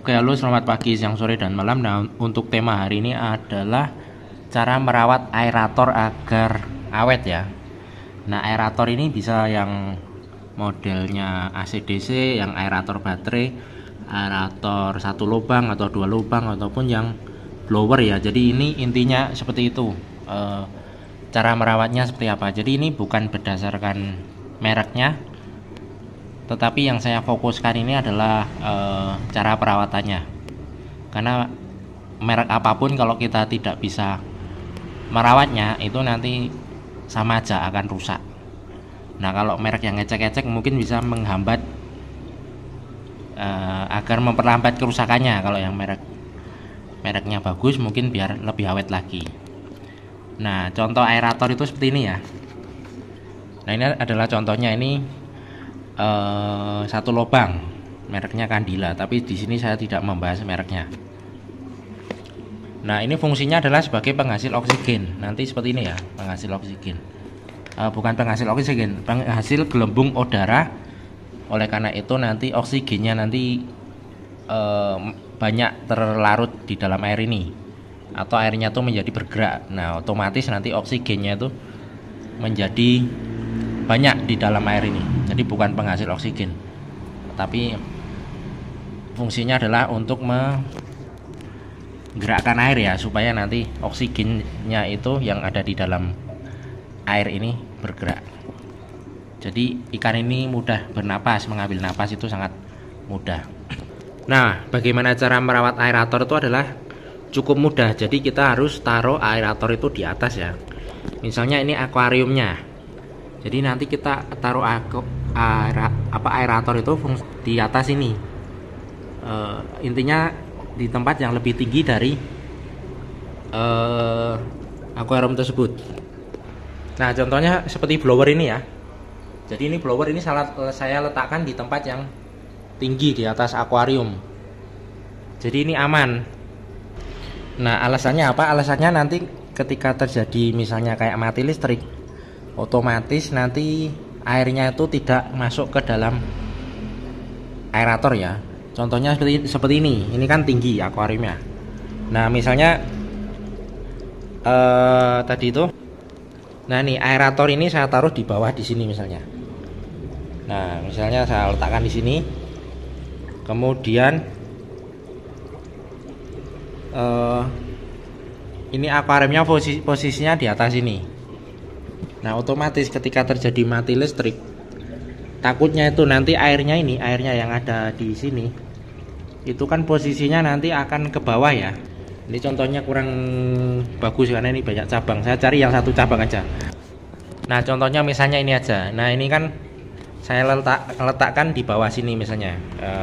Oke, halo, selamat pagi, siang, sore, dan malam. Nah, untuk tema hari ini adalah cara merawat aerator agar awet ya. Nah, aerator ini bisa yang modelnya AC/DC, yang aerator baterai, aerator satu lubang atau dua lubang, ataupun yang blower ya. Jadi ini intinya seperti itu. Cara merawatnya seperti apa? Jadi ini bukan berdasarkan mereknya, tetapi yang saya fokuskan ini adalah cara perawatannya. Karena merek apapun kalau kita tidak bisa merawatnya, itu nanti sama aja akan rusak. Nah, kalau merek yang ecek-ecek mungkin bisa menghambat agar memperlambat kerusakannya. Kalau yang mereknya bagus, mungkin biar lebih awet lagi. Nah, contoh aerator itu seperti ini ya. Nah, ini adalah contohnya. Ini satu lubang, mereknya Candila, tapi di sini saya tidak membahas mereknya. Nah, ini fungsinya adalah sebagai penghasil oksigen. Nanti seperti ini ya, penghasil oksigen. Bukan penghasil oksigen, penghasil gelembung udara. Oleh karena itu nanti oksigennya nanti banyak terlarut di dalam air ini, atau airnya tuh menjadi bergerak. Nah, otomatis nanti oksigennya itu menjadi banyak di dalam air ini. Jadi bukan penghasil oksigen, tapi fungsinya adalah untuk menggerakkan air ya, supaya nanti oksigennya itu yang ada di dalam air ini bergerak. Jadi ikan ini mudah bernapas, mengambil napas itu sangat mudah. Nah, bagaimana cara merawat aerator itu adalah cukup mudah. Jadi kita harus taruh aerator itu di atas ya. Misalnya ini akuariumnya. Jadi nanti kita taruh aerator itu di atas ini. Intinya di tempat yang lebih tinggi dari akuarium tersebut. Nah, contohnya seperti blower ini ya. Jadi ini blower ini saya letakkan di tempat yang tinggi di atas akuarium. Jadi ini aman. Nah, alasannya apa? Alasannya nanti ketika terjadi misalnya kayak mati listrik, otomatis nanti airnya itu tidak masuk ke dalam aerator ya. Contohnya seperti ini. Ini kan tinggi akuariumnya. Nah, misalnya tadi itu. Nah, nih aerator ini saya taruh di bawah di sini misalnya. Nah, misalnya saya letakkan di sini. Kemudian ini akuariumnya posisinya di atas ini. Nah, otomatis ketika terjadi mati listrik, takutnya itu nanti airnya yang ada di sini, itu kan posisinya nanti akan ke bawah ya. Ini contohnya kurang bagus karena ini banyak cabang. Saya cari yang satu cabang aja. Nah, contohnya misalnya ini aja. Nah, ini kan saya letakkan di bawah sini misalnya.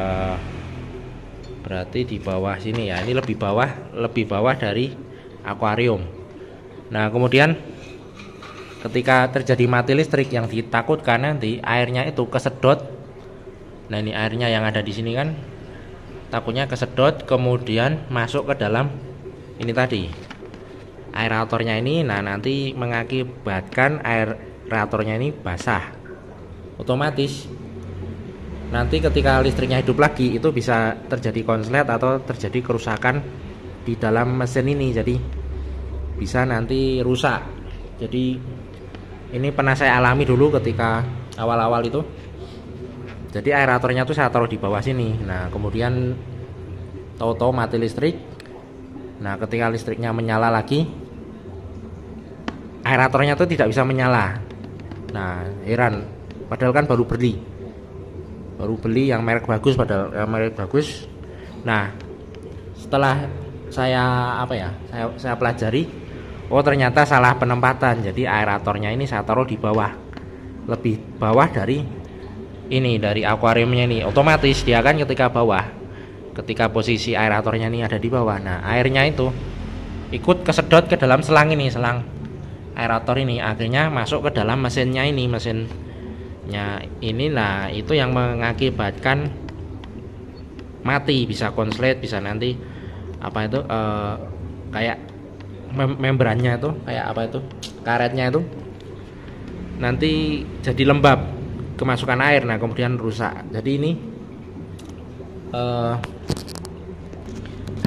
Berarti di bawah sini ya. Ini lebih bawah dari akuarium. Nah, kemudian ketika terjadi mati listrik, yang ditakutkan nanti airnya itu kesedot. Nah, ini airnya yang ada di sini kan takutnya kesedot, kemudian masuk ke dalam ini tadi aeratornya ini. Nah, nanti mengakibatkan aeratornya ini basah. Otomatis nanti ketika listriknya hidup lagi, itu bisa terjadi konslet atau terjadi kerusakan di dalam mesin ini. Jadi bisa nanti rusak. Jadi ini pernah saya alami dulu ketika awal-awal itu. Jadi aeratornya tuh saya taruh di bawah sini. Nah, kemudian tahu-tahu mati listrik. Nah, ketika listriknya menyala lagi, aeratornya tuh tidak bisa menyala. Nah, heran. Padahal kan baru beli yang merek bagus, Nah, setelah saya saya pelajari, oh ternyata salah penempatan. Jadi aeratornya ini saya taruh di bawah, lebih bawah dari akuariumnya ini. Otomatis dia kan ketika posisi aeratornya ini ada di bawah, nah airnya itu ikut kesedot ke dalam selang aerator ini, akhirnya masuk ke dalam mesinnya ini. Nah, itu yang mengakibatkan mati, bisa konslet, bisa nanti kayak membrannya itu, karetnya itu nanti jadi lembab, kemasukan air. Nah, kemudian rusak. Jadi ini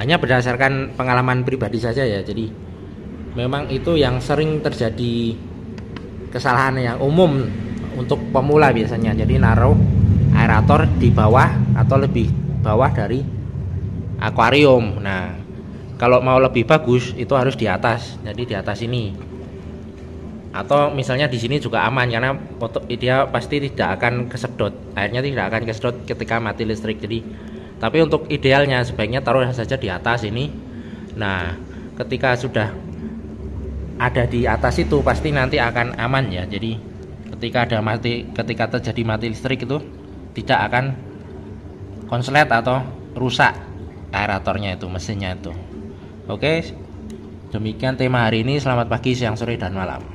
hanya berdasarkan pengalaman pribadi saja ya. Jadi memang itu yang sering terjadi kesalahan yang umum untuk pemula biasanya. Jadi naruh aerator di bawah atau lebih bawah dari akuarium. Nah, kalau mau lebih bagus itu harus di atas. Jadi di atas ini. Atau misalnya di sini juga aman karena dia pasti tidak akan kesedot. Airnya tidak akan kesedot ketika mati listrik. Jadi tapi untuk idealnya sebaiknya taruh saja di atas ini. Nah, ketika sudah ada di atas itu pasti nanti akan aman ya. Jadi ketika terjadi mati listrik itu tidak akan konslet atau rusak aeratornya itu, mesinnya itu. Oke, demikian tema hari ini. Selamat pagi, siang, sore, dan malam.